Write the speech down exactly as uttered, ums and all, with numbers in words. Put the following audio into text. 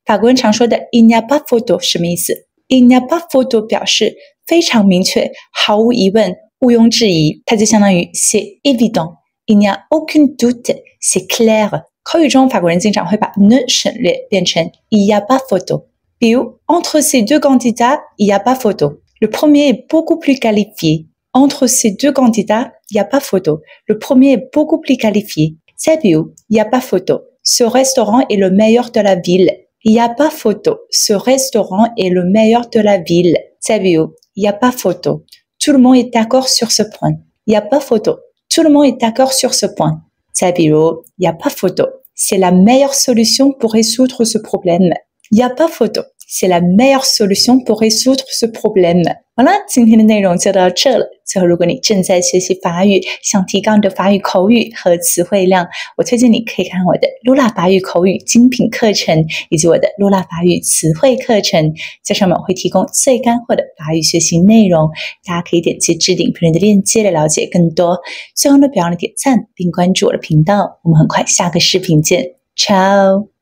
法国人常说的 il n'y a pas photo 什么意思？ il n'y a pas photo 表示非常明确，毫无疑问，毋庸置疑，它就相当于 c'est évident, il n'y a aucun doute, c'est clair。口语中法国人经常会把 ne 省略变成 il n'y a pas photo。比如 entre ces deux candidats, il n'y a pas photo. Le premier est beaucoup plus qualifié. Entre ces deux candidats, il n'y a pas photo. Le premier est beaucoup plus qualifié. 再比如 il n'y a pas photo. Ce restaurant est le meilleur de la ville. Il n'y a pas photo. Ce restaurant est le meilleur de la ville. 再比如 il n'y a pas photo. Tout le monde est d'accord sur ce point. Il n'y a pas photo. Tout le monde est d'accord sur ce point. 再比如 il n'y a pas photo. C'est la meilleure solution pour résoudre ce problème. Il n'y a pas photo. C'est la meilleure solution pour résoudre ce problème. 好了，今天的内容就到这了。最后，如果你正在学习法语，想提高你的法语口语和词汇量，我推荐你可以看我的露娜法语口语精品课程，以及我的露娜法语词汇课程，在上面我会提供最干货的法语学习内容，大家可以点击置顶评论的链接来了解更多。最后呢，别忘了点赞并关注我的频道，我们很快下个视频见 ，Ciao。